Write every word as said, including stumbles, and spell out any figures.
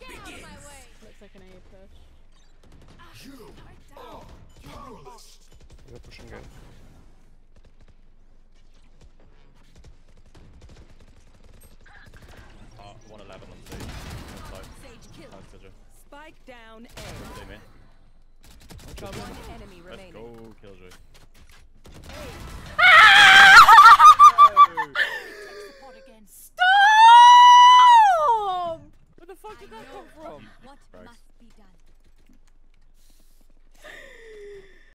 begins. Looks like an A push. You are powerless. They're pushing it. Uh, one eleven on stage. Sage kill. Nice, Killjoy. Spike down A. Stay me. One enemy Let's remaining. go, Killjoy. A.